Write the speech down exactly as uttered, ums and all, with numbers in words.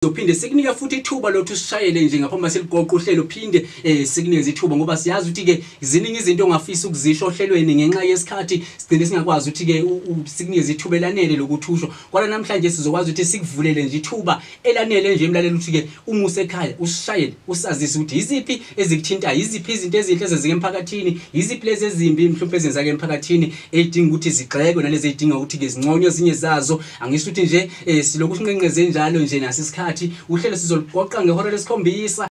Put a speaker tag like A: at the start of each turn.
A: Uphinde sikunika futhi ithuba lokuthi sishayele nje ngaphambi seliqoqa uhlelo uphinde eh sikunikeze ithuba ngoba siyazi ukuthi ke ziningi izinto ongafisa ukuzisho ohlelweni ngenxa yesikhathi sigcine singakwazi ukuthi ke sikunikeze ithuba elanele lokuthi usho kodwa namhlanje sizokwazi ukuthi sikuvulele nje ithuba elanele nje emlaleli ukuthi ke uma usekhaya usishayele usazise ukuthi iziphi ezikuthintayo iziphi izinto ezinhle ezenzeke emphakathini iziphi lezi ezimbi mhlawumbe ezenzake emphakathini edinga ukuthi zigxekwe nalezi edinga ukuthi ke zinconywe ezinye zazo angisho ukuthi nje siloku sinqenqeze njalo nje nasisikhathi uhlelo sizoliqoqa ngehora lesikhombisa